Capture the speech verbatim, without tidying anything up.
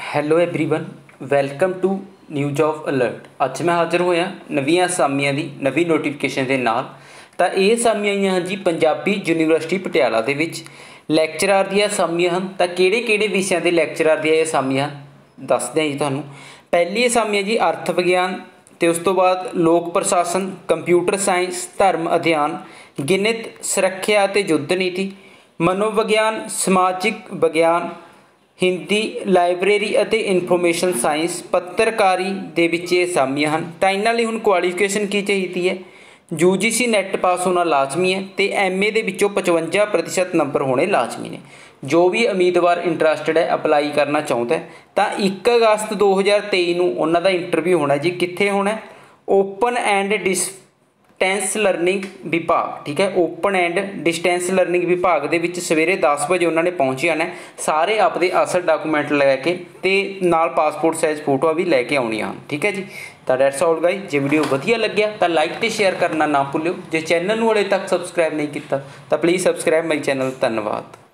Hello everyone, welcome to new job alert. अज मैं हाज़र होया नवीं असामियां दी नवीं नोटिफिकेशन के नाल। तो ये असामियां आईयां हैं जी पंजाबी यूनीवर्सिटी पटियाला दे विच लैक्चरार दी असामियां हैं। तो किहड़े किहड़े विषयां दे लैक्चरार दी असामियां दसदे हैं जी तुहानूं। पहली असामी जी अर्थ विग्यान, तो उस तो बाद लोक प्रशासन, कंप्यूटर साइंस, धर्म अध्ययन, गिणित, सुरक्षा ते युद्ध नीति, मनोविग्यान, समाजिक विग्यान, हिंदी, लाइब्रेरी और इनफॉर्मेशन साइंस, पत्रकारी दे विच ये असामियां हैं। तो इन्हां लई हुण क्वालीफिकेशन की चाहिए है, यू जी सी नैट पास होना लाजमी है, तो एम ए दे पचवंजा प्रतिशत नंबर होने लाजमी ने। जो भी उम्मीदवार इंटरस्टिड है, अपलाई करना चाहता है, तो एक अगस्त दो हज़ार तेई नूं उन्हां दा इंटरव्यू होना जी। कित्थे होना है? ओपन एंड डिस्टेंस लर्निंग विभाग, ठीक है। ओपन एंड डिस्टेंस लर्निंग विभाग दे विच सवेरे दस बजे उन्होंने पहुँच जाना है। सारे आपदे असल डॉकूमेंट लैके ते नाल पासपोर्ट साइज फोटो भी लैके आउणियां, ठीक है जी। तो डैट्स ऑल गाइस, जे वीडियो वधिया लग्या तो लाइक ते शेयर करना ना भुल्लिओ। जे चैनल नूं हले तक सबसक्राइब नहीं किया तो प्लीज़ सबसक्राइब माई चैनल। धन्यवाद।